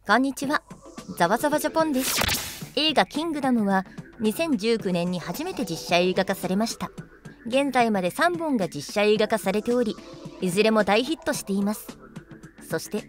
こんにちは、ざわざわジャポンです。映画キングダムは2019年に初めて実写映画化されました。現在まで3本が実写映画化されており、いずれも大ヒットしています。そして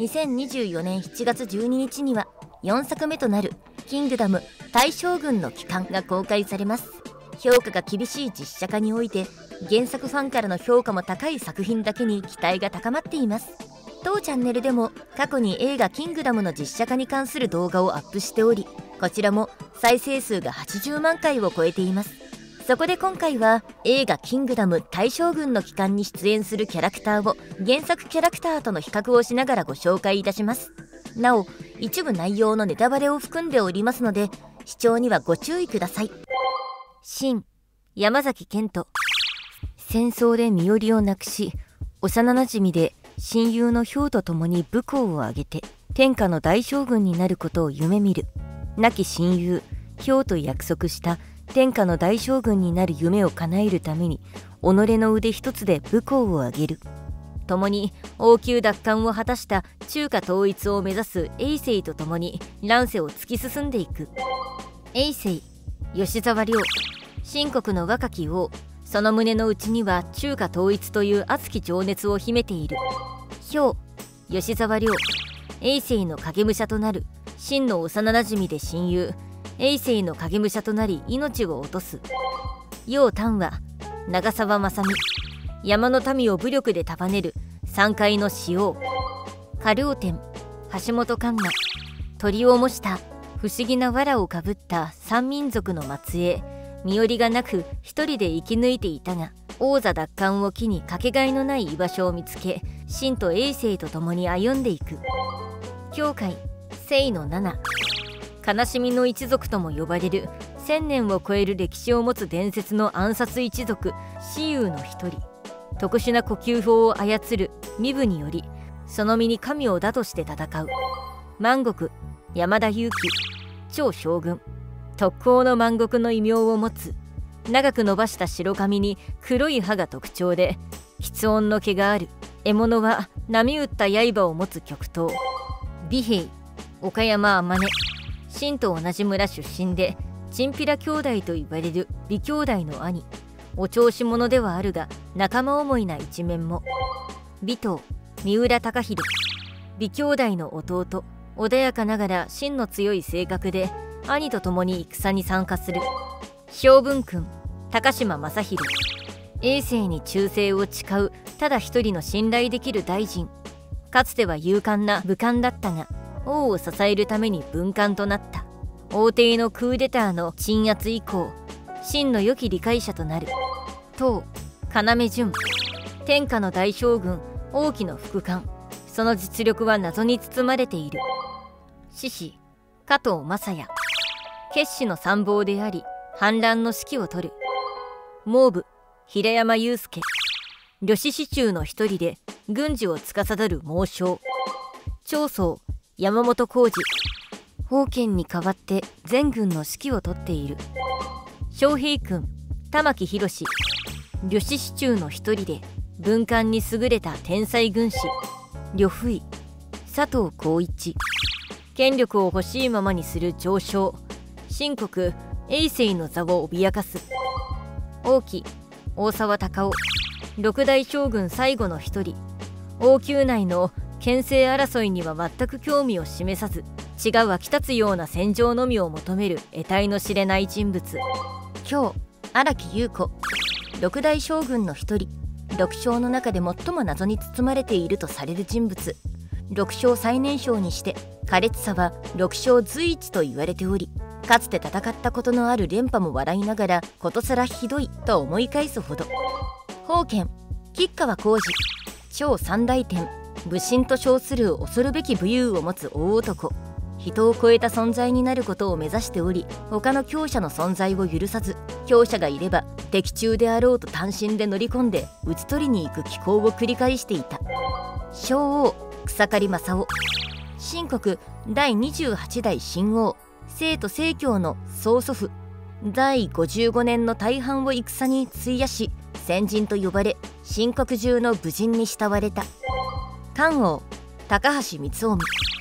2024年7月12日には4作目となるキングダム大将軍の帰還が公開されます。評価が厳しい実写化において、原作ファンからの評価も高い作品だけに期待が高まっています。当チャンネルでも過去に映画キングダムの実写化に関する動画をアップしており、こちらも再生数が80万回を超えています。そこで今回は映画キングダム大将軍の帰還に出演するキャラクターを原作キャラクターとの比較をしながらご紹介いたします。なお一部内容のネタバレを含んでおりますので、視聴にはご注意ください。新山崎賢人。戦争で身寄りをなくし、幼なじみで親友のヒョウと共に武功を挙げて天下の大将軍になることを夢見る亡き親友ヒョウと約束した天下の大将軍になる夢を叶えるために己の腕一つで武功を挙げる。共に王宮奪還を果たした中華統一を目指す政と共に乱世を突き進んでいく。政吉沢亮。秦国の若き王、その胸の内には中華統一という熱き情熱を秘めている。ヒョウ吉沢亮。政の影武者となる秦の幼なじみで親友、政の影武者となり命を落とす。楊丹は長澤まさみ。山の民を武力で束ねる三階の使用。カルオテン橋本環奈。鳥を模した不思議な藁をかぶった三民族の末裔、身寄りがなく一人で生き抜いていたが、王座奪還を機にかけがえのない居場所を見つけ、秦と政と共に歩んでいく。羌清の七。悲しみの一族とも呼ばれる1000年を超える歴史を持つ伝説の暗殺一族蚩尤の一人。特殊な呼吸法を操る身分により、その身に神をだとして戦う。万国山田裕貴。超将軍。特攻の万国の異名を持つ。長く伸ばした白髪に黒い歯が特徴で、吃音の毛がある。獲物は波打った刃を持つ極東。美兵岡山天音。秦と同じ村出身でチンピラ兄弟と言われる美兄弟の兄。お調子者ではあるが仲間思いな一面も。尾藤三浦貴大。美兄弟の弟。穏やかながら芯の強い性格で兄と共に戦に参加する。昌文君高島正宏。政に忠誠を誓うただ一人の信頼できる大臣。かつては勇敢な武官だったが、王を支えるために文官となった。王帝のクーデターの鎮圧以降、秦の良き理解者となる。唐要潤。天下の大将軍王毅の副官。その実力は謎に包まれている。獅子加藤雅也。決死の参謀であり反乱の指揮を執る。蒙武平山祐介。呂氏四中の一人で軍事を司る猛将。長宗山本浩二。宝剣に代わって全軍の指揮を執っている。昌平君玉木宏。呂氏四中の一人で文官に優れた天才軍師。呂不韋佐藤浩一。権力を欲しいままにする上昇。秦国政の座を脅かす。王毅大沢たかお。六大将軍最後の一人。王宮内の権勢争いには全く興味を示さず、血が湧き立つような戦場のみを求める得体の知れない人物。今日荒木優子。六大将軍の一人。六将の中で最も謎に包まれているとされる人物。六将最年少にして苛烈さは六将随一と言われており、かつて戦ったことのある連覇も笑いながらことさらひどいと思い返すほど。宝剣吉川晃司。超三大天武神と称する恐るべき武勇を持つ大男。人を超えた存在になることを目指しており、他の強者の存在を許さず、強者がいれば敵中であろうと単身で乗り込んで討ち取りに行く奇行を繰り返していた。昭王草刈正雄。秦国第28代秦王清と清教の曽祖父。第55年の大半を戦に費やし先人と呼ばれ、秦国中の武人に慕われた。漢王高橋光臣。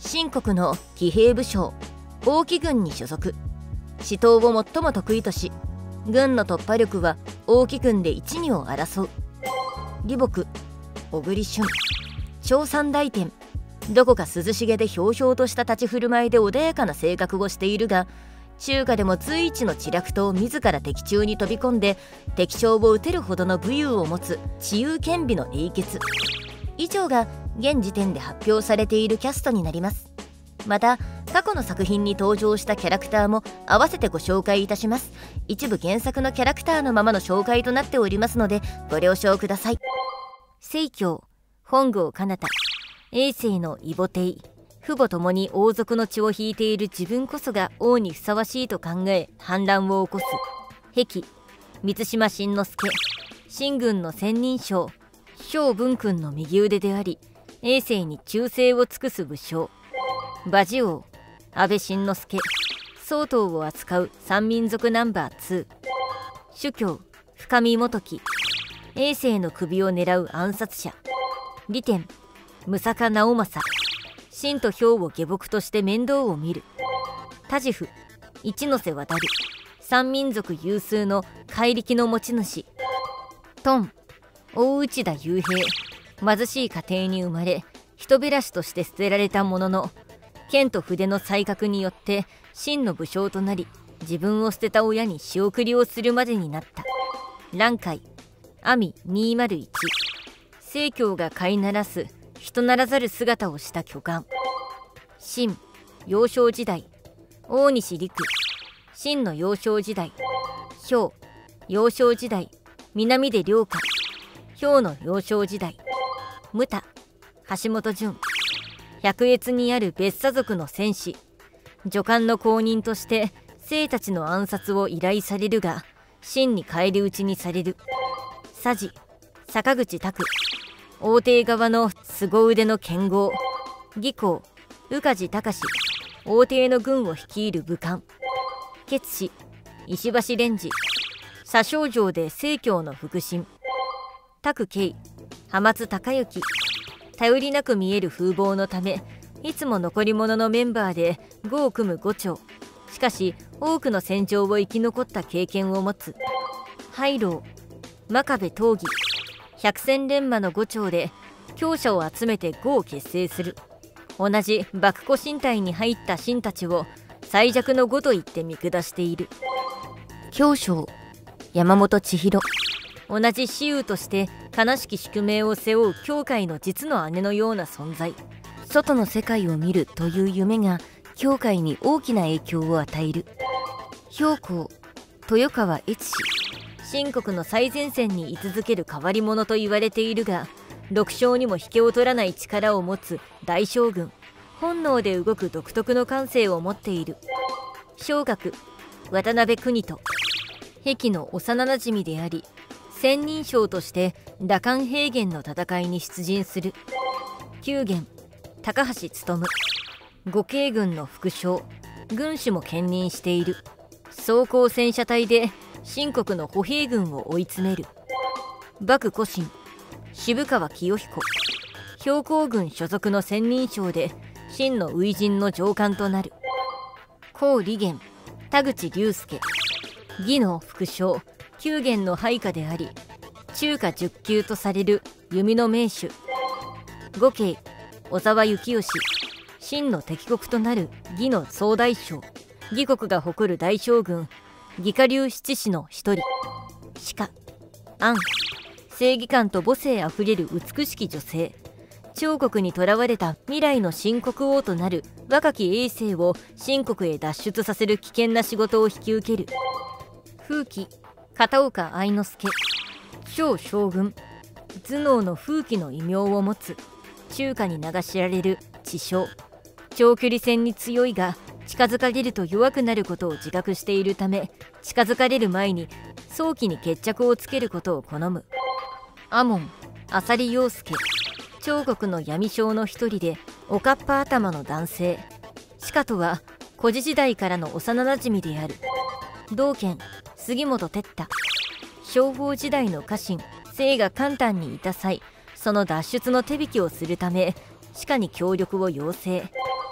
秦国の騎兵武将王騎軍に所属。死闘を最も得意とし、軍の突破力は王騎軍で一二を争う。李牧、小栗旬、張三大天。どこか涼しげでひょうひょうとした立ち振る舞いで穏やかな性格をしているが、中華でも随一の知略と自ら敵中に飛び込んで敵将を討てるほどの武勇を持つ知勇兼備の英傑。以上が現時点で発表されているキャストになります。また過去の作品に登場したキャラクターも合わせてご紹介いたします。一部原作のキャラクターのままの紹介となっておりますのでご了承ください。成教、本郷奏多、永世の異母帝、父母ともに王族の血を引いている自分こそが王にふさわしいと考え反乱を起こす。壁、満島真之介、秦軍の千人将、昌文君の右腕であり永世に忠誠を尽くす武将。馬事王、安倍晋之助、曹洞を扱う三民族ナンバー2。主教、深見元樹、永世の首を狙う暗殺者。利天、武坂直政、秦と兵を下僕として面倒を見る。多治府、一ノ瀬渡る、三民族有数の怪力の持ち主。トン、大内田雄平、貧しい家庭に生まれ人べらしとして捨てられたものの、剣と筆の才覚によって秦の武将となり、自分を捨てた親に仕送りをするまでになった。蘭海、阿弥201、成教が飼いならす人ならざる姿をした巨漢。秦、幼少時代、大西陸、秦の幼少時代。氷、幼少時代、南出良華、氷の幼少時代。ムタ、橋本淳、百越にある別沙族の戦士。助官の後任として生たちの暗殺を依頼されるが秦に返り討ちにされる。佐治、坂口拓、王帝側の凄腕の剣豪。義公、宇梶隆、王帝の軍を率いる武官。決氏、石橋蓮司、左丞城で成教の腹心。拓慶、浜津隆之、頼りなく見える風貌のためいつも残り物のメンバーで呉を組む呉長。しかし多くの戦場を生き残った経験を持つ。ハイロー、真壁闘技、百戦錬磨の呉長で強者を集めて呉を結成する。同じ幕古神体に入った秦たちを最弱の呉と言って見下している。強将、山本千尋、同じ雌雄として悲しき宿命を背負う羌界の実の姉のような存在。外の世界を見るという夢が羌界に大きな影響を与える。公、豊川悦司、秦国の最前線に居続ける変わり者と言われているが、6将にも引けを取らない力を持つ大将軍。本能で動く独特の感性を持っている。小学、渡辺邦人、壁の幼なじみであり千人将として羅漢平原の戦いに出陣する。九元、高橋勉、呉慶軍の副将、軍師も兼任している。装甲戦車隊で秦国の歩兵軍を追い詰める。幕古神、渋川清彦、標高軍所属の千人将で秦の初陣の上官となる。高李元、田口竜介、義の副将、九元の配下であり中華10級とされる弓の名手。呉慶、小沢幸義、秦の敵国となる義の総大将。義国が誇る大将軍義家流七士の一人。鹿、安、正義感と母性あふれる美しき女性。趙国にとらわれた未来の秦国王となる若き永世を秦国へ脱出させる危険な仕事を引き受ける。風紀、片岡愛之助、趙将軍、頭脳の風紀の異名を持つ。中華に名が知られる知将。長距離戦に強いが近づかれると弱くなることを自覚しているため、近づかれる前に早期に決着をつけることを好む。阿門、浅利陽介、趙国の闇将の一人でおかっぱ頭の男性。鹿とは古事時代からの幼なじみである。道賢、杉本哲太、商法時代の家臣姓が簡単にいた際、その脱出の手引きをするため鹿に協力を要請。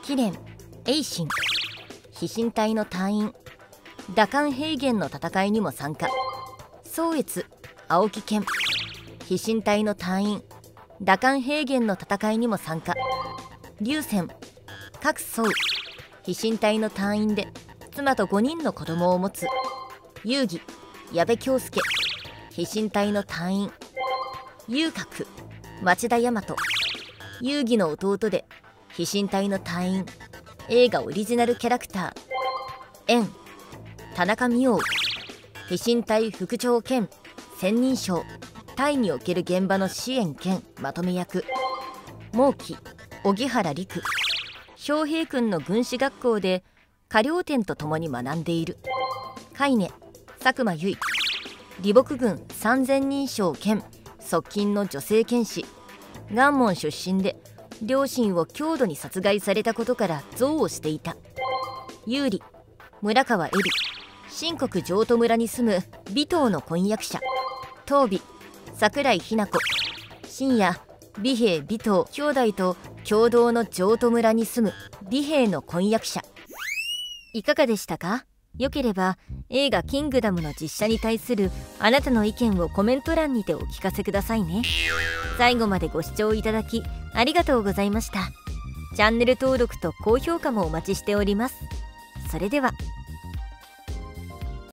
貴蓮、栄心、飛信隊の隊員、打艦平原の戦いにも参加。宗越、青木健、飛信隊の隊員、打艦平原の戦いにも参加。龍泉、郭宗、飛信隊の隊員で妻と5人の子供を持つ。遊戯、矢部恭介、飛信隊の隊員。遊郭、町田大和、遊戯の弟で飛信隊の隊員。映画オリジナルキャラクター。縁、田中美桜、飛信隊副長兼千人称、タイにおける現場の支援兼まとめ役。孟樹、荻原陸、昌平君の軍師学校で科領天と共に学んでいる。海根、佐久間由衣、李牧軍3000人称兼側近の女性剣士。元門出身で両親を強度に殺害されたことから憎悪していた。有利、村川恵里、新国譲渡村に住む尾藤の婚約者。東美、桜井日奈子、深夜、美平尾藤兄弟と共同の譲渡村に住む美平の婚約者。いかがでしたか？よければ映画キングダムの実写に対するあなたの意見をコメント欄にてお聞かせくださいね。最後までご視聴いただきありがとうございました。チャンネル登録と高評価もお待ちしております。それでは。